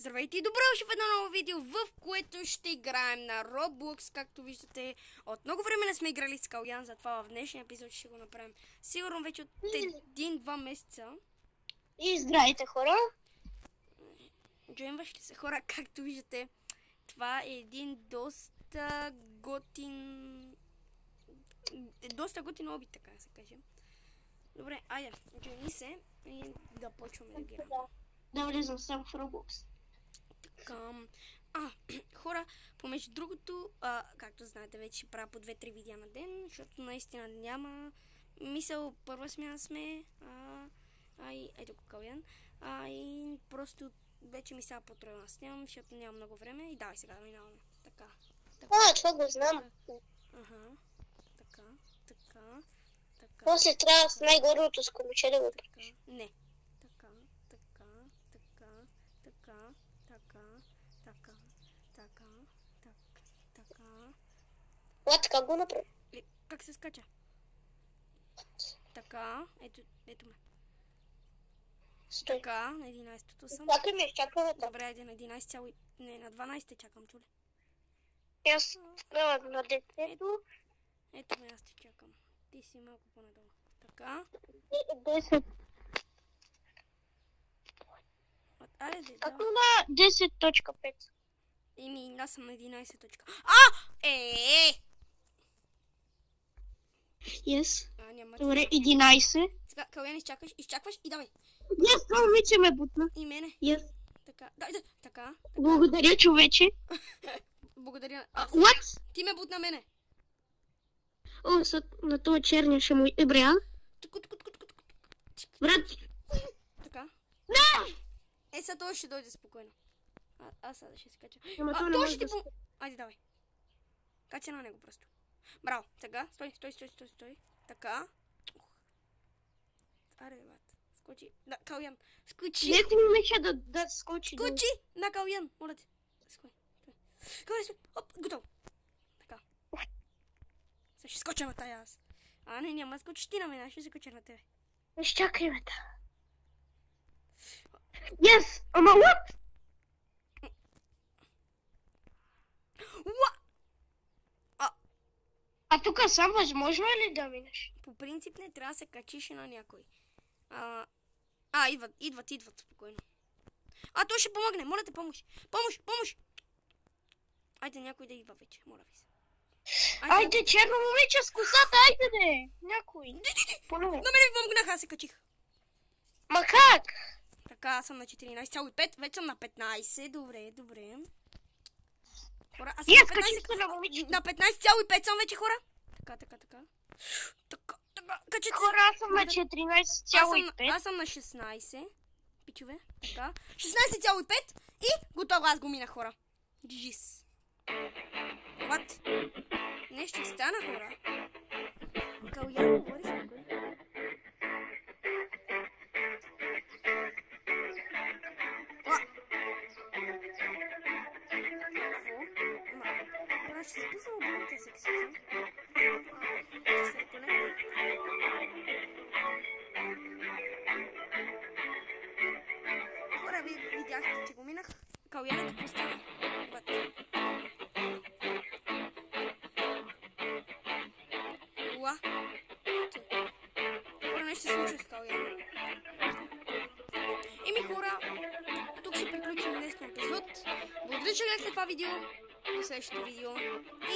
Здравейте и добро дошли в едно ново видео, в което ще играем на Roblox. Както виждате, от много време не сме играли с Калян, затова в днешния епизод ще го направим. Сигурно вече от 1-2 месеца. И здравейте, хора! Джойнваш ли се, хора? Както виждате, това е един доста готин обид, така да се каже. Добре, айде, джойни се и да почваме да играем. Да влизам само в Roblox. Хора, помежду другото, както знаете, вече ще правя по 2-3 видеа на ден, защото наистина няма мисъл, първа смяна сме, ето го Калян, и просто вече ми сега по-трудно снимам, защото няма много време и давай сега да минаваме. Така. Това го знам. Така. После трябва с най-горното с комиче да го правиш. Не. Така. Как го направи? Как се скача? Така, ето ме. Стой. Така, на 11-то съм. Чакай ме, чакай ме. Добре, айде на 11 не, на 12 чакам, чули. Аз на детето. Ето ме, аз те чакам. Ти си малко по-надолу. Така. 10. Айде, Ако на 10.5. Еми, аз съм на 11 точка. Yes. Няма. Добре, 11. Сега, Калян, изчакваш и давай. Yes, това момиче ме бутна. И мене. Yes. Така, така. Благодаря, човече. Благодаря. What? Ти ме бутна мене. О, на това черния ще му е брял. Брат. Така. Не! Сега той ще дойде спокойно. Аз сега ще се кача. Той ще ти Айде, давай. Кача на него просто. Браво. Сега. Стой. Така. Аре, бат. Скочи. Да, Калян. Скочи. Нека момиче да скочи. Скочи на Калян. Моля те. Калян, оп, готово. Така. Сега ще скоча на тая аз. Не, няма скочиш ти на мен, аз ще скоча на тебе. Изчакай ме та. Yes! Ама what? А тук сам възможно е ли да минеш? По принцип не трябва да се качиш на някой. Идват спокойно. Той ще помогне, моля те, помощ. Айде някой да идва вече, моля ви се. Айде, черно момиче с косата, айде де! Някой. На мене ви помогнаха, аз се качих. Ма как? Така, аз съм на 14,5, вече съм на 15, добре. Хора, аз съм на 15,5 съм вече, хора. Така. Качете се. Хора, аз съм на 14,5. Аз съм на 16. Пичове, така. 16,5 и готово, аз го минах, хора. Джис. What? Нещо стана, хора. Калян, говори с някой. Ще се писам другите секции. Ще се реконектна. Хора, видяхте, че го минах. Калян, какво стана? Хора, нещо се случва с Калян. Хора, тук ще приключим днешния епизод. Благодаря, че гледахте това видео. До следващото видео.